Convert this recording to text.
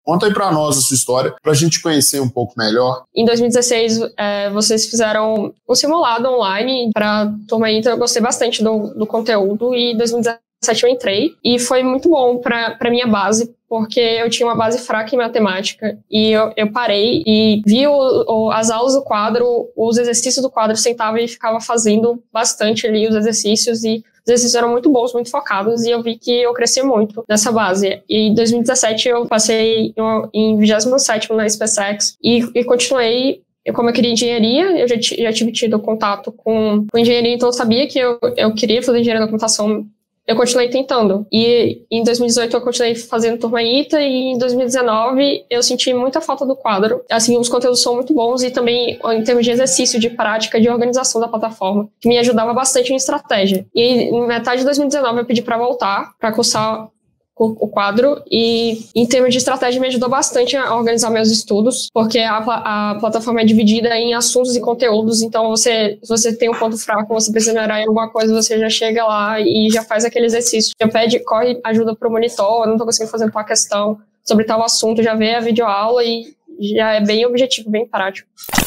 Conta aí para nós a sua história, para a gente conhecer um pouco melhor. Em 2016, vocês fizeram um simulado online para Turma Inter. Eu gostei bastante do conteúdo e em 2017 eu entrei e foi muito bom para minha base, porque eu tinha uma base fraca em matemática e eu parei e vi as aulas do quadro, os exercícios do quadro, sentava e ficava fazendo bastante ali os exercícios e os exercícios eram muito bons, muito focados e eu vi que eu cresci muito nessa base. E em 2017 eu passei em 27º na SpaceX e continuei. Como eu queria engenharia, eu já tive tido contato com engenharia, então eu sabia que eu queria fazer engenharia da computação. Eu continuei tentando. E em 2018 eu continuei fazendo Turma ITA e em 2019 eu senti muita falta do quadro. Assim, os conteúdos são muito bons e também em termos de exercício, de prática, de organização da plataforma, que me ajudava bastante em estratégia. E em metade de 2019 eu pedi para voltar, para cursar o quadro, e em termos de estratégia me ajudou bastante a organizar meus estudos, porque a plataforma é dividida em assuntos e conteúdos, então se você tem um ponto fraco, você precisa melhorar em alguma coisa, você já chega lá e já faz aquele exercício, já pede, corre ajuda pro monitor, não tô conseguindo fazer uma questão sobre tal assunto, já vê a videoaula e já é bem objetivo, bem prático.